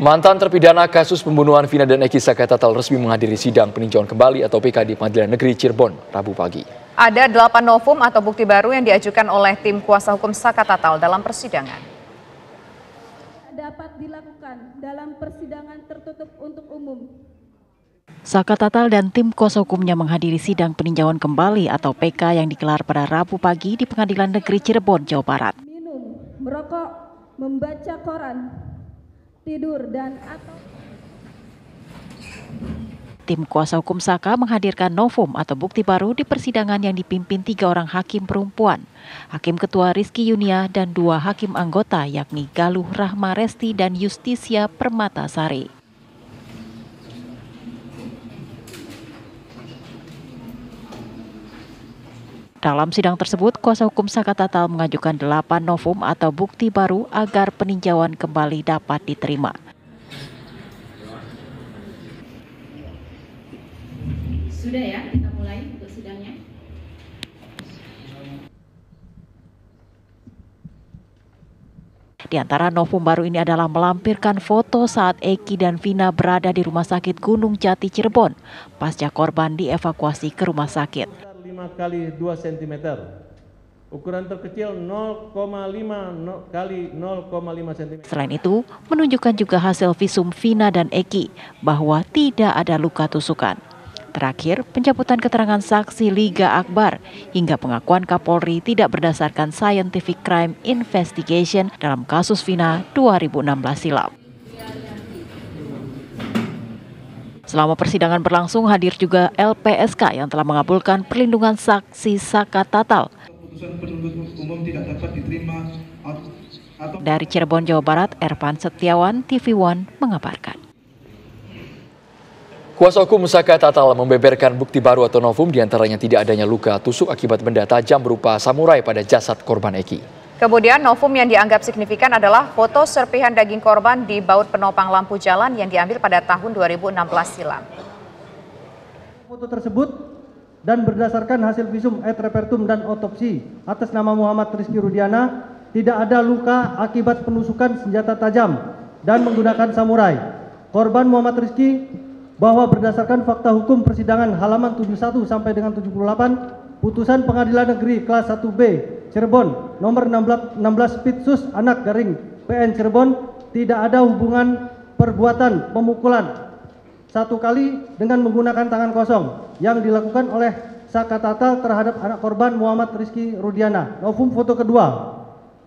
Mantan terpidana kasus pembunuhan Vina dan Eki Sakatatal resmi menghadiri sidang peninjauan kembali atau PK di Pengadilan Negeri Cirebon, Rabu pagi. Ada 8 novum atau bukti baru yang diajukan oleh tim kuasa hukum Sakatatal dalam persidangan. Dapat dilakukan dalam persidangan tertutup untuk umum. Sakatatal dan tim kuasa hukumnya menghadiri sidang peninjauan kembali atau PK yang digelar pada Rabu pagi di Pengadilan Negeri Cirebon, Jawa Barat. Minum, merokok, membaca koran, tidur dan atau Tim kuasa hukum Saka menghadirkan novum atau bukti baru di persidangan yang dipimpin 3 orang hakim perempuan. Hakim Ketua Rizky Yunia dan 2 hakim anggota yakni Galuh Rahma Resti dan Justisia Permatasari. Dalam sidang tersebut, kuasa hukum Sakatatal mengajukan 8 novum atau bukti baru agar peninjauan kembali dapat diterima. Sudah ya, kita mulai untuk sidangnya. Di antara novum baru ini adalah melampirkan foto saat Eki dan Vina berada di Rumah Sakit Gunung Jati Cirebon pasca korban dievakuasi ke rumah sakit. 5 kali 2 cm. Ukuran terkecil 0,5 kali 0,5 cm. Selain itu, menunjukkan juga hasil visum Vina dan Eki bahwa tidak ada luka tusukan. Terakhir, pencabutan keterangan saksi Liga Akbar hingga pengakuan Kapolri tidak berdasarkan Scientific Crime Investigation dalam kasus Vina 2016 silam. Selama persidangan berlangsung hadir juga LPSK yang telah mengabulkan perlindungan saksi Sakatatal. Keputusan penuntut umum tidak dapat diterima atau... Dari Cirebon, Jawa Barat, Ervan Setiawan, TV One mengabarkan. Kuasa hukum Sakatatal membeberkan bukti baru atau novum diantaranya tidak adanya luka tusuk akibat benda tajam berupa samurai pada jasad korban Eki. Kemudian novum yang dianggap signifikan adalah foto serpihan daging korban di baut penopang lampu jalan yang diambil pada tahun 2016 silam. Foto tersebut dan berdasarkan hasil visum et repertum dan otopsi atas nama Muhammad Rizky Rudiana tidak ada luka akibat penusukan senjata tajam dan menggunakan samurai. Korban Muhammad Rizky bahwa berdasarkan fakta hukum persidangan halaman 71 sampai dengan 78, putusan Pengadilan Negeri kelas 1B Cirebon nomor 16 Pitsus anak garing PN Cirebon tidak ada hubungan perbuatan pemukulan 1 kali dengan menggunakan tangan kosong yang dilakukan oleh Sakatatal terhadap anak korban Muhammad Rizky Rudiana. Novum foto kedua.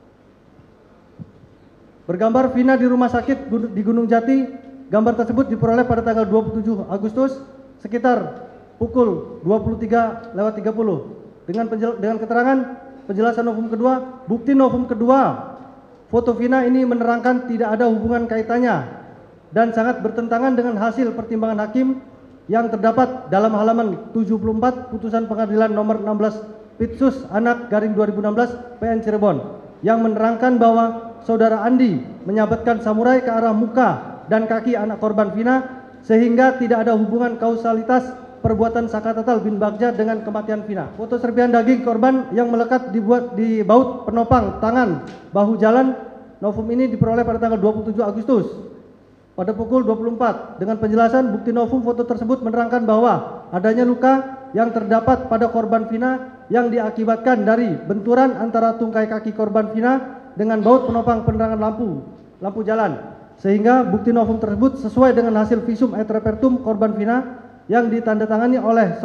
Bergambar Vina di rumah sakit di Gunung Jati. Gambar tersebut diperoleh pada tanggal 27 Agustus sekitar pukul 23.30. Dengan keterangan penjelasan novum kedua, bukti novum kedua, foto Vina ini menerangkan tidak ada hubungan kaitannya dan sangat bertentangan dengan hasil pertimbangan hakim yang terdapat dalam halaman 74 putusan Pengadilan nomor 16 Pitsus anak garing 2016 PN Cirebon yang menerangkan bahwa saudara Andi menyabetkan samurai ke arah muka dan kaki anak korban Vina sehingga tidak ada hubungan kausalitas perbuatan Sakatatal bin Bagja dengan kematian Vina. Foto serpihan daging korban yang melekat dibuat di baut penopang tangan bahu jalan novum ini diperoleh pada tanggal 27 Agustus pada pukul 24 dengan penjelasan bukti novum foto tersebut menerangkan bahwa adanya luka yang terdapat pada korban Vina yang diakibatkan dari benturan antara tungkai kaki korban Vina dengan baut penopang penerangan lampu jalan. Sehingga bukti novum tersebut sesuai dengan hasil visum et repertum korban Vina yang ditandatangani oleh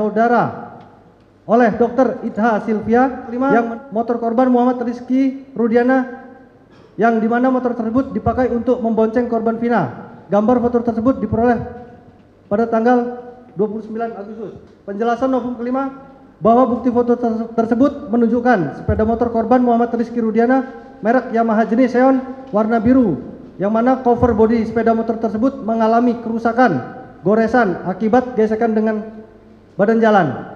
Dr. Itha Silvia yang motor korban Muhammad Rizky Rudiana yang dimana motor tersebut dipakai untuk membonceng korban Vina. Gambar foto tersebut diperoleh pada tanggal 29 Agustus. Penjelasan novum kelima bahwa bukti foto tersebut menunjukkan sepeda motor korban Muhammad Rizky Rudiana merek Yamaha jenis Seon warna biru yang mana cover bodi sepeda motor tersebut mengalami kerusakan, goresan akibat gesekan dengan badan jalan.